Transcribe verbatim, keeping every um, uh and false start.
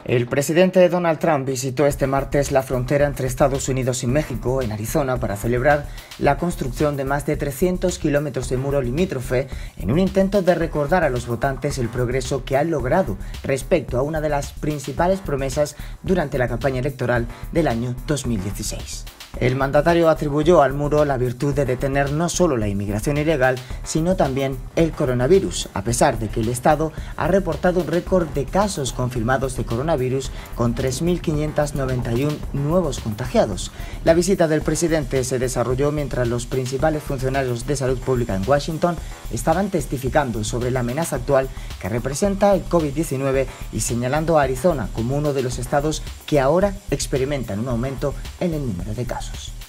El presidente Donald Trump visitó este martes la frontera entre Estados Unidos y México, en Arizona, para celebrar la construcción de más de trescientos kilómetros de muro limítrofe en un intento de recordar a los votantes el progreso que han logrado respecto a una de las principales promesas durante la campaña electoral del año dos mil dieciséis. El mandatario atribuyó al muro la virtud de detener no solo la inmigración ilegal, sino también el coronavirus, a pesar de que el Estado ha reportado un récord de casos confirmados de coronavirus con tres mil quinientos noventa y uno nuevos contagiados. La visita del presidente se desarrolló mientras los principales funcionarios de salud pública en Washington estaban testificando sobre la amenaza actual que representa el COVID diecinueve y señalando a Arizona como uno de los estados que ahora experimentan un aumento en el número de casos.